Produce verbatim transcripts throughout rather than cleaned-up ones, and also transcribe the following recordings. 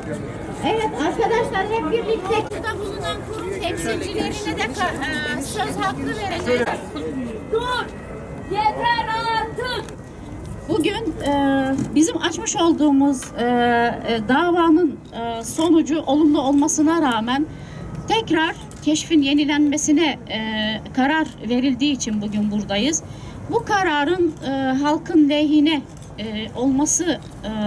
Evet arkadaşlar, hep birlikte burada bulunan kurum temsilcilerine de e, söz hakkı vereceğiz. Dur! Yeter artık! Bugün e, bizim açmış olduğumuz e, e, davanın e, sonucu olumlu olmasına rağmen tekrar keşfin yenilenmesine e, karar verildiği için bugün buradayız. Bu kararın e, halkın lehine e, olması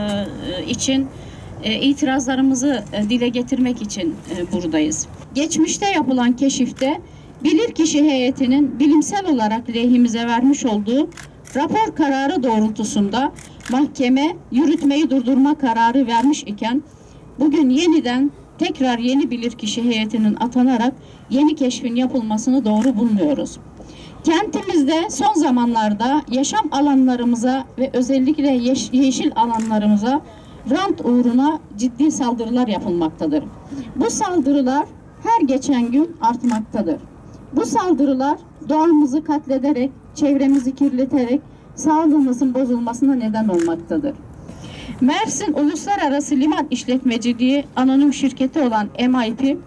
e, için e, itirazlarımızı e, dile getirmek için e, buradayız. Geçmişte yapılan keşifte bilirkişi heyetinin bilimsel olarak lehimize vermiş olduğu rapor kararı doğrultusunda mahkeme yürütmeyi durdurma kararı vermiş iken bugün yeniden tekrar yeni bilirkişi heyetinin atanarak yeni keşfin yapılmasını doğru bulmuyoruz. Kentimizde son zamanlarda yaşam alanlarımıza ve özellikle yeş yeşil alanlarımıza rant uğruna ciddi saldırılar yapılmaktadır. Bu saldırılar her geçen gün artmaktadır. Bu saldırılar doğamızı katlederek, çevremizi kirleterek sağlığımızın bozulmasına neden olmaktadır. Mersin Uluslararası Liman İşletmeciliği anonim şirketi olan M I P,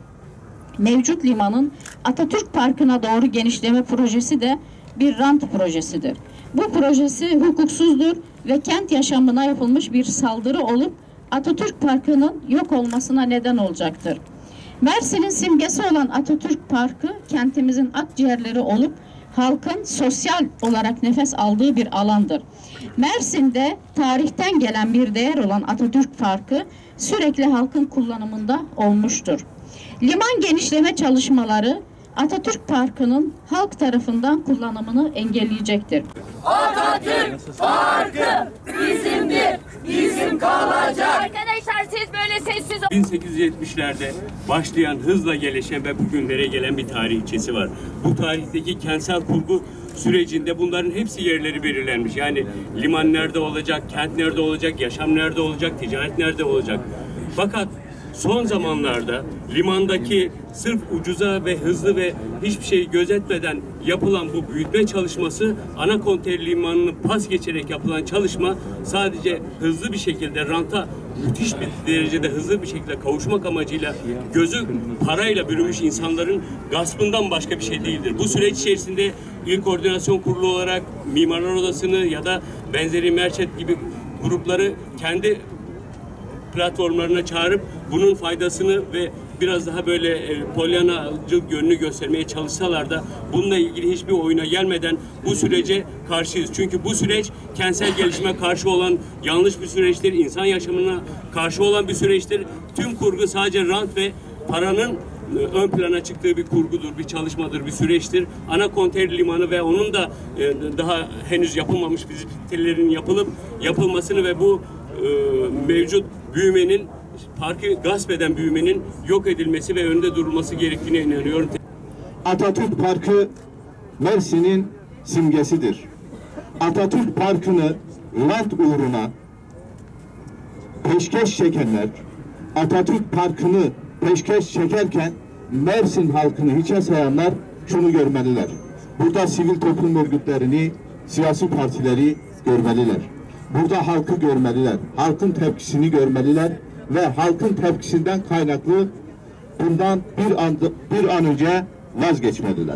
mevcut limanın Atatürk Parkı'na doğru genişleme projesi de bir rant projesidir. Bu projesi hukuksuzdur ve kent yaşamına yapılmış bir saldırı olup Atatürk Parkı'nın yok olmasına neden olacaktır. Mersin'in simgesi olan Atatürk Parkı kentimizin akciğerleri olup halkın sosyal olarak nefes aldığı bir alandır. Mersin'de tarihten gelen bir değer olan Atatürk Parkı sürekli halkın kullanımında olmuştur. Liman genişleme çalışmaları Atatürk Parkı'nın halk tarafından kullanımını engelleyecektir. Atatürk Parkı bizimdir, bizim kalacak. Arkadaşlar siz böyle sessiz olun. bin sekiz yüz yetmişlerde başlayan, hızla gelişen ve bugünlere gelen bir tarihçesi var. Bu tarihteki kentsel kurgu sürecinde bunların hepsi yerleri belirlenmiş. Yani liman nerede olacak, kent nerede olacak, yaşam nerede olacak, ticaret nerede olacak. Fakat son zamanlarda limandaki sırf ucuza ve hızlı ve hiçbir şey gözetmeden yapılan bu büyütme çalışması, ana konteyner limanını pas geçerek yapılan çalışma sadece hızlı bir şekilde ranta müthiş bir derecede hızlı bir şekilde kavuşmak amacıyla gözü parayla bürümüş insanların gaspından başka bir şey değildir. Bu süreç içerisinde İl Koordinasyon Kurulu olarak Mimarlar Odası'nı ya da benzeri Merçet gibi grupları kendi platformlarına çağırıp bunun faydasını ve biraz daha böyle e, polyanacılık yönünü göstermeye çalışsalar da bununla ilgili hiçbir oyuna gelmeden bu sürece karşıyız. Çünkü bu süreç kentsel gelişime karşı olan yanlış bir süreçtir, insan yaşamına karşı olan bir süreçtir. Tüm kurgu sadece rant ve paranın e, ön plana çıktığı bir kurgudur, bir çalışmadır, bir süreçtir. Ana konteyner limanı ve onun da e, daha henüz yapılmamış vizitlerin yapılıp yapılmasını ve bu e, mevcut büyümenin, parkı gasp eden büyümenin yok edilmesi ve önünde durulması gerektiğine inanıyorum. Atatürk Parkı Mersin'in simgesidir. Atatürk Parkı'nı rant uğruna peşkeş çekenler, Atatürk Parkı'nı peşkeş çekerken Mersin halkını hiçe sayanlar şunu görmeliler. Burada sivil toplum örgütlerini, siyasi partileri görmeliler. Burada halkı görmeliler, halkın tepkisini görmeliler ve halkın tepkisinden kaynaklı bundan bir an, bir an önce vazgeçmeliler.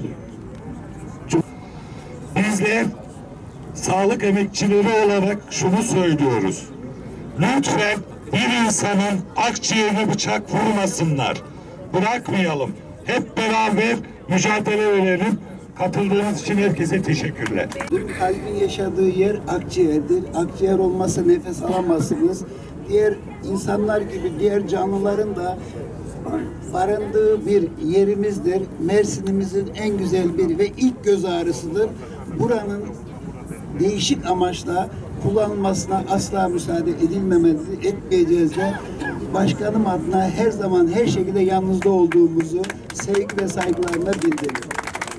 Bizler sağlık emekçileri olarak şunu söylüyoruz. Lütfen bir insanın akciğerine bıçak vurmasınlar. Bırakmayalım. Hep beraber mücadele verelim. Katıldığınız için herkese teşekkürler. Kalbin yaşadığı yer akciğerdir. Akciğer olmazsa nefes alamazsınız. Diğer insanlar gibi diğer canlıların da barındığı bir yerimizdir. Mersin'imizin en güzel bir ve ilk göz ağrısıdır. Buranın değişik amaçla kullanılmasına asla müsaade edilmemelidir, etmeyeceğiz de başkanım adına her zaman her şekilde yanınızda olduğumuzu sevgi ve saygılarla bildiriyorum.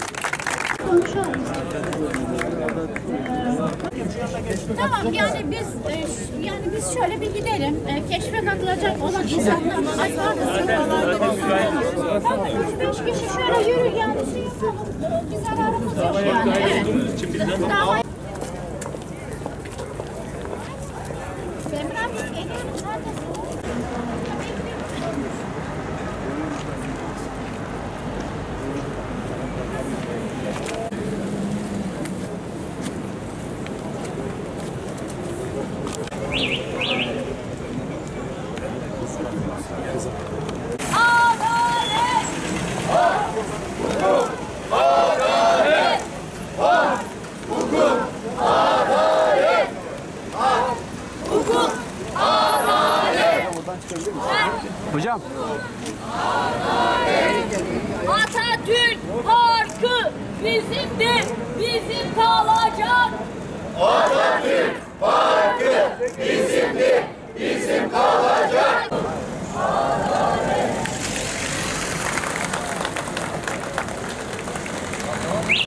Tamam, yani biz e, yani biz şöyle bir gidelim. E, keşfe katılacak olan insanlar ay pardon, tamam, üç beş kişi şöyle yürü yani şey yapalım. Bir zararımız yok yani. Evet. Dava... Semra, geliyoruz. Hadi. Tamam. Atatürk Parkı bizimdir, bizim kalacak. Atatürk